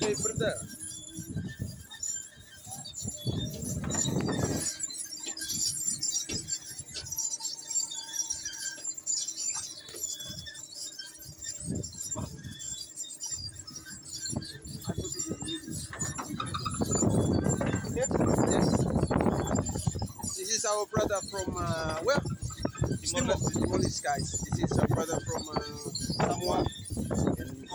Hey, brother. Yes, yes. This is our brother from where? Timor-Leste, guys. This is our brother from Samoa and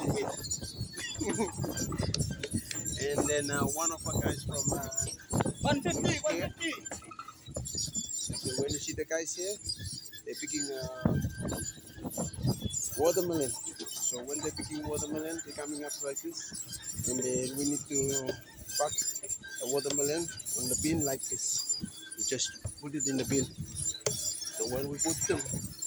and then one of our guys from 150, here. 150. So when you see the guys here, they're picking watermelon. So when they're picking watermelon, they're coming up like this, and then we need to pack the watermelon on the bin like this. We just put it in the bin. So when we put them,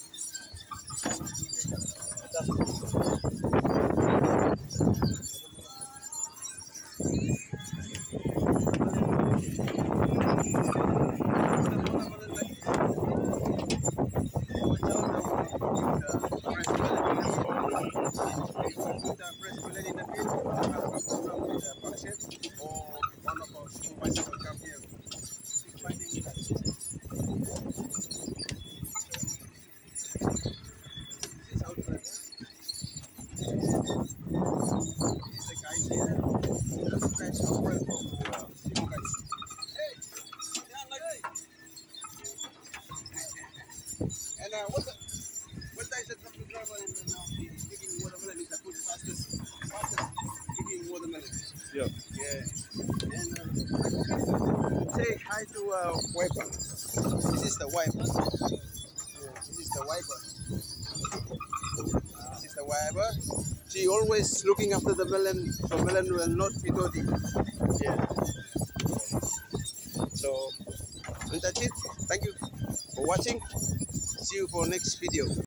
and what is the truck driver and picking watermelon is the food fastest picking watermelon. Yeah. Yeah. And say hi to Wiper. This is the Wiper. Yeah, this is the Wiper. This is the Wiper. She always looking after the melon, so melon will not be dirty. Yeah. So, and that's it. Thank you for watching. See you for next video.